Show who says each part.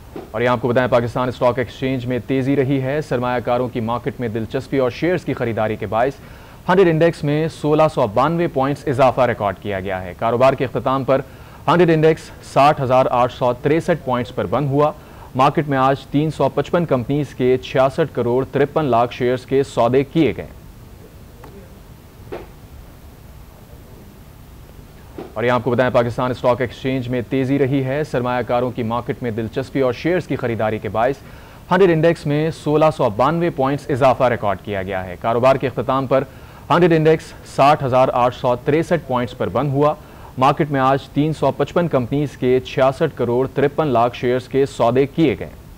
Speaker 1: और यहाँ आपको बताएं, पाकिस्तान स्टॉक एक्सचेंज में तेजी रही है। सरमायाकारों की मार्केट में दिलचस्पी और शेयर्स की खरीदारी के बायस 100 इंडेक्स में 1692 पॉइंट्स इजाफा रिकॉर्ड किया गया है। कारोबार के अख्ताम पर 100 इंडेक्स 60,863 पॉइंट्स पर बंद हुआ। मार्केट में आज 355 कंपनीज के 66 करोड़ 53 लाख शेयर्स के सौदे किए गए। और यहाँ आपको बताएं, पाकिस्तान स्टॉक एक्सचेंज में तेजी रही है। सरमायाकारों की मार्केट में दिलचस्पी और शेयर्स की खरीदारी के बायस 100 इंडेक्स में 1692 पॉइंट्स इजाफा रिकॉर्ड किया गया है। कारोबार के अख्ताम पर 100 इंडेक्स 60,863 पॉइंट्स पर बंद हुआ। मार्केट में आज 355 कंपनीज के 66 करोड़ 53 लाख शेयर्स के सौदे किए गए।